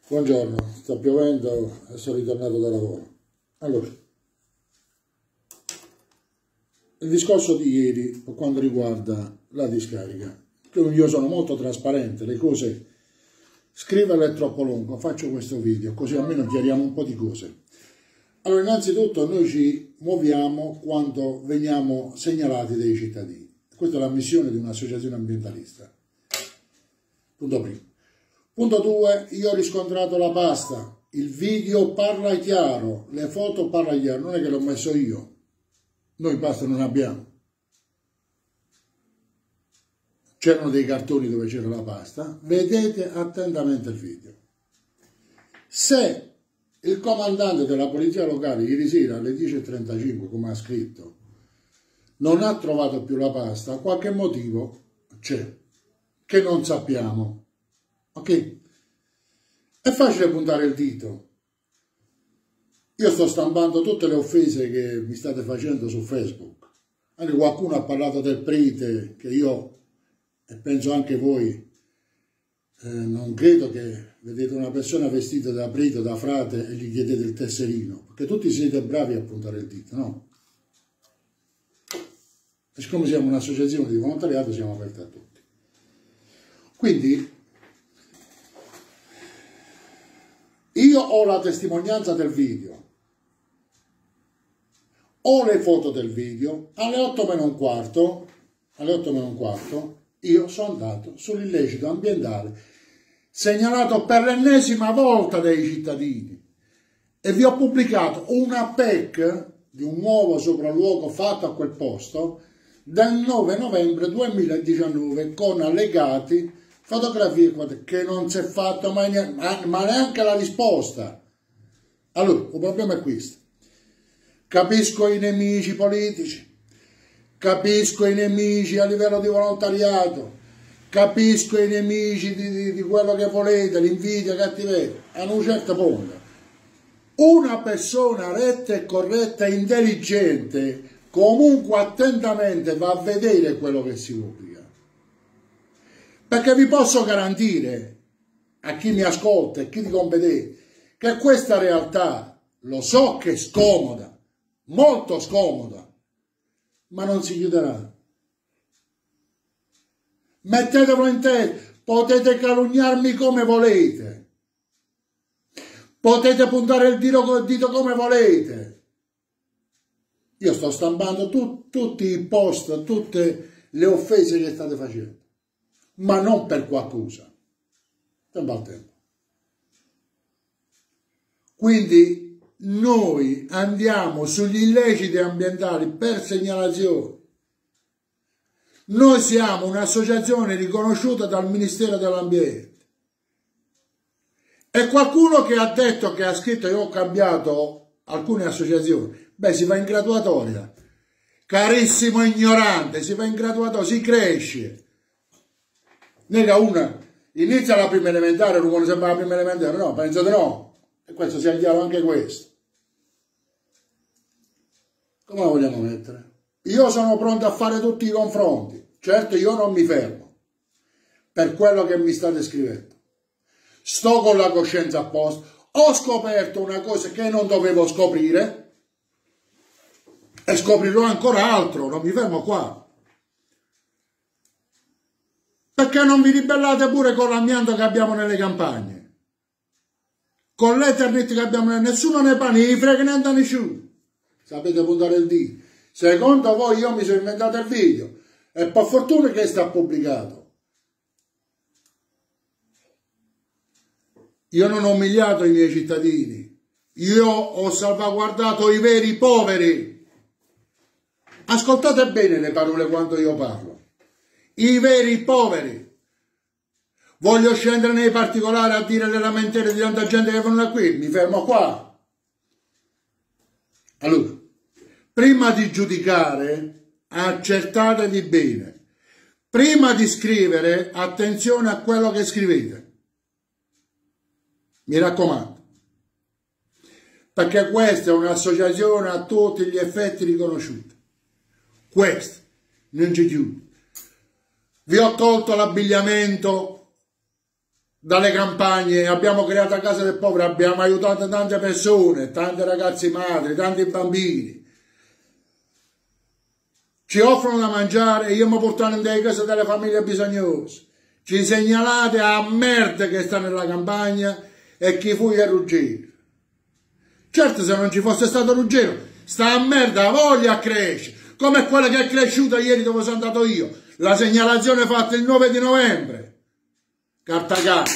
Buongiorno, sta piovendo e sono ritornato da lavoro. Allora, il discorso di ieri per quanto riguarda la discarica, io sono molto trasparente, le cose, scriverle è troppo lungo, faccio questo video così almeno chiariamo un po' di cose. Allora, innanzitutto noi ci muoviamo quando veniamo segnalati dai cittadini. Questa è la missione di un'associazione ambientalista. Punto primo. Punto 2, io ho riscontrato la pasta, il video parla chiaro, le foto parla chiaro, non è che l'ho messo io, noi pasta non abbiamo. C'erano dei cartoni dove c'era la pasta, vedete attentamente il video. Se il comandante della polizia locale ieri sera alle 10:35, come ha scritto, non ha trovato più la pasta, qualche motivo c'è, che non sappiamo. Ok? È facile puntare il dito. Io sto stampando tutte le offese che mi state facendo su Facebook. Anche qualcuno ha parlato del prete, che io, e penso anche voi, non credo che vedete una persona vestita da prete o da frate e gli chiedete il tesserino, perché tutti siete bravi a puntare il dito, no? E siccome siamo un'associazione di volontariato siamo aperti a tutti. Quindi io ho la testimonianza del video, ho le foto del video, alle 8:15, io sono andato sull'illecito ambientale segnalato per l'ennesima volta dai cittadini e vi ho pubblicato una PEC di un nuovo sopralluogo fatto a quel posto del 9 novembre 2019 con allegati, fotografie che non si è fatto mai ma neanche la risposta. Allora, il problema è questo. Capisco i nemici politici, capisco i nemici a livello di volontariato, capisco i nemici di quello che volete, l'invidia, cattiveria, a un certo punto. Una persona retta e corretta e intelligente comunque attentamente va a vedere quello che si pubblica. Perché vi posso garantire, a chi mi ascolta e chi ti compete, che questa realtà, lo so che è scomoda, molto scomoda, ma non si chiuderà. Mettetelo in testa, potete calunniarmi come volete, potete puntare il dito come volete. Io sto stampando tutti i post, tutte le offese che state facendo, ma non per qualcosa. Tempo al tempo. Quindi noi andiamo sugli illeciti ambientali per segnalazione. Noi siamo un'associazione riconosciuta dal Ministero dell'Ambiente. E qualcuno che ha detto, che ha scritto, io ho cambiato alcune associazioni, beh, si va in graduatoria. Carissimo ignorante, si va in graduatoria, si cresce. Nega una, inizia la prima elementare, non vuole sempre la prima elementare, no, penso di no. E questo sia chiaro anche questo. Come la vogliamo mettere? Io sono pronto a fare tutti i confronti. Certo, io non mi fermo per quello che mi state scrivendo. Sto con la coscienza a posto. Ho scoperto una cosa che non dovevo scoprire e scoprirò ancora altro. Non mi fermo qua. Perché non vi ribellate pure con l'amianto che abbiamo nelle campagne? Con l'Ethernet che abbiamo, nessuno ne parla, ne frega niente a nessuno. Sapete puntare il dito. Secondo voi io mi sono inventato il video e per fortuna che sta pubblicato. Io non ho umiliato i miei cittadini, io ho salvaguardato i veri poveri. Ascoltate bene le parole quando io parlo. I veri poveri. Voglio scendere nei particolari a dire le lamentele di tanta gente che vengono da qui, mi fermo qua. Allora, prima di giudicare, accertatevi bene. Prima di scrivere, attenzione a quello che scrivete. Mi raccomando. Perché questa è un'associazione a tutti gli effetti riconosciuta. Questa, non ci chiude. Vi ho tolto l'abbigliamento dalle campagne, abbiamo creato a casa del povero, abbiamo aiutato tante persone, tanti ragazzi madri, tanti bambini. Ci offrono da mangiare e io mi portano in delle case delle famiglie bisognose. Ci segnalate a merda che sta nella campagna e chi fu il Ruggero. Certo, se non ci fosse stato Ruggero, sta a merda voglia cresce, come quella che è cresciuta ieri dove sono andato io. La segnalazione fatta il 9 di novembre. Carta carta.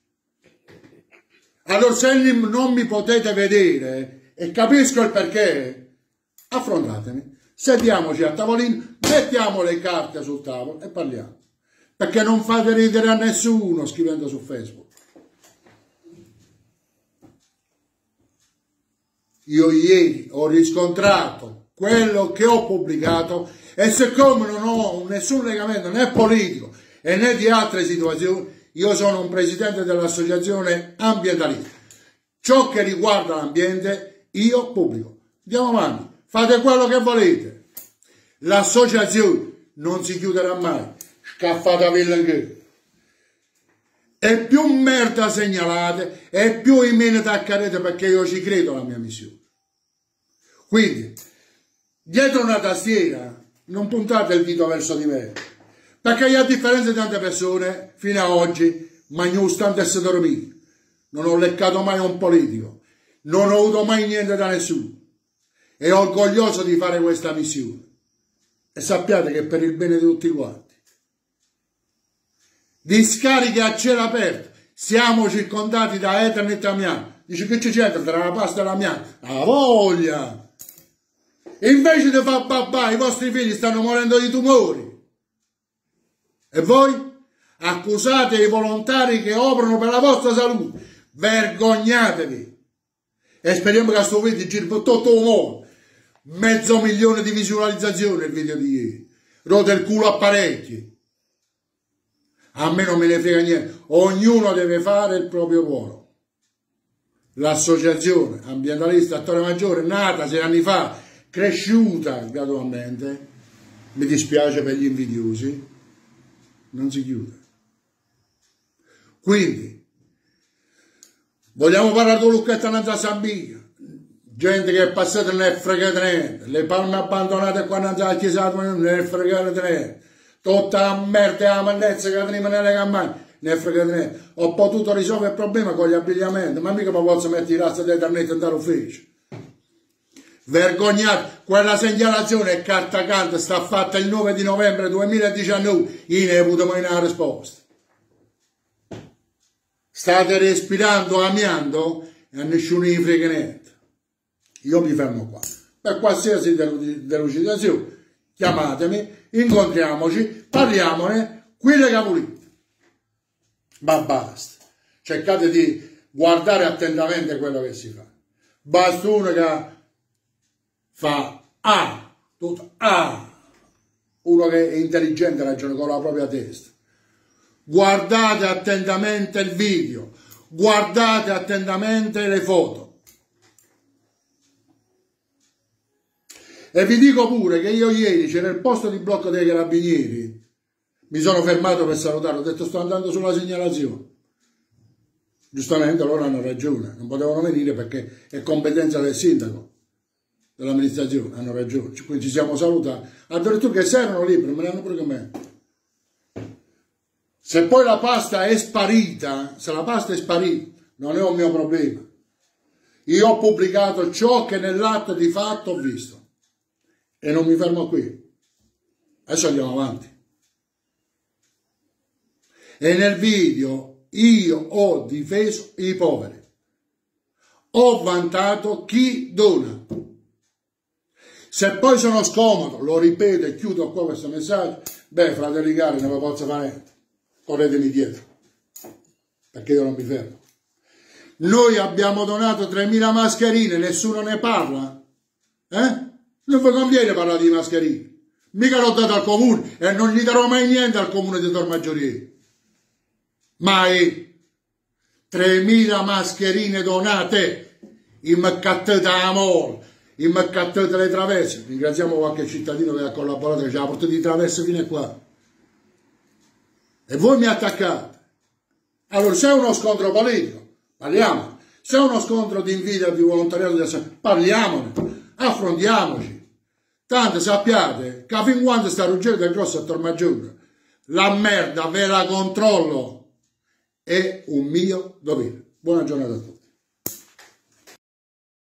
Allora se non mi potete vedere e capisco il perché, affrontatemi, sediamoci a tavolino, mettiamo le carte sul tavolo e parliamo. Perché non fate ridere a nessuno scrivendo su Facebook. Io ieri ho riscontrato quello che ho pubblicato e siccome non ho nessun legamento né politico e né di altre situazioni, io sono un presidente dell'associazione ambientalista. Ciò che riguarda l'ambiente io pubblico. Andiamo avanti, fate quello che volete. L'associazione non si chiuderà mai. Scaffata che e più merda segnalate e più in meno attaccherete perché io ci credo alla mia missione. Quindi dietro una tastiera non puntate il dito verso di me, perché io a differenza di tante persone fino a oggi mangio stante e se dormì, non ho leccato mai un politico, non ho avuto mai niente da nessuno e orgoglioso di fare questa missione e sappiate che è per il bene di tutti quanti. Discariche a cielo aperto, siamo circondati da eterne e amianto. Dice che c'entra tra la pasta e l'amianto? La voglia! Invece di far babà, i vostri figli stanno morendo di tumori. E voi? Accusate i volontari che operano per la vostra salute. Vergognatevi! E speriamo che a sto video giri per tutto il mondo. 500.000 di visualizzazioni il video di ieri. Rode il culo a parecchi. A me non me ne frega niente, ognuno deve fare il proprio ruolo. L'associazione ambientalista Attore Maggiore, nata 6 anni fa, cresciuta gradualmente, mi dispiace per gli invidiosi, non si chiude. Quindi, vogliamo parlare di Lucchetta Nanza Sambica, gente che è passata non è fregata niente, le palme abbandonate qua Nanza la chiesa non è fregata niente. Tutta la merda e la mannezza che tenevo nelle campagne, ne fregate niente. Ho potuto risolvere il problema con gli abbigliamenti, ma mica mi posso mettere i razzi d'internet e andare all'ufficio. Vergognate, quella segnalazione è carta canta, sta fatta il 9 di novembre 2019, io ne ho avuto mai una risposta. State respirando amianto e a nessuno gli frega niente. Io mi fermo qua. Per qualsiasi delucidazione, chiamatemi, incontriamoci, parliamone, qui le capulite. Ma basta. Cercate di guardare attentamente quello che si fa. Basta uno che fa A, tutto A. Uno che è intelligente ragiona con la propria testa. Guardate attentamente il video, guardate attentamente le foto. E vi dico pure che io ieri c'era il posto di blocco dei carabinieri, mi sono fermato per salutare, ho detto sto andando sulla segnalazione. Giustamente loro hanno ragione, non potevano venire perché è competenza del sindaco, dell'amministrazione, hanno ragione. Quindi ci siamo salutati, addirittura che se erano liberi, me ne hanno pure con me. Se poi la pasta è sparita, se la pasta è sparita, non è un mio problema. Io ho pubblicato ciò che nell'atto di fatto ho visto. E non mi fermo qui. Adesso andiamo avanti. E nel video io ho difeso i poveri. Ho vantato chi dona. Se poi sono scomodo, lo ripeto e chiudo qua questo messaggio, beh, fratelli cari, non vi posso fare niente. Corretemi dietro. Perché io non mi fermo. Noi abbiamo donato 3.000 mascherine, nessuno ne parla. Non vi conviene parlare di mascherine. Mica l'ho dato al comune e non gli darò mai niente al comune di Tor Maggiore. Mai. 3.000 mascherine donate. Immaccattate amore. Immaccattate le traverse. Ringraziamo qualche cittadino che ha collaborato, che ci ha portato di traverse fino a qua. E voi mi attaccate. Allora, se è uno scontro politico, parliamo. Se è uno scontro di invidia, di volontariato, parliamone, affrontiamoci. Tanto sappiate che fin quando sta Ruggero del Grosso a Tormaggiore, la merda ve la controllo, è un mio dovere. Buona giornata a tutti.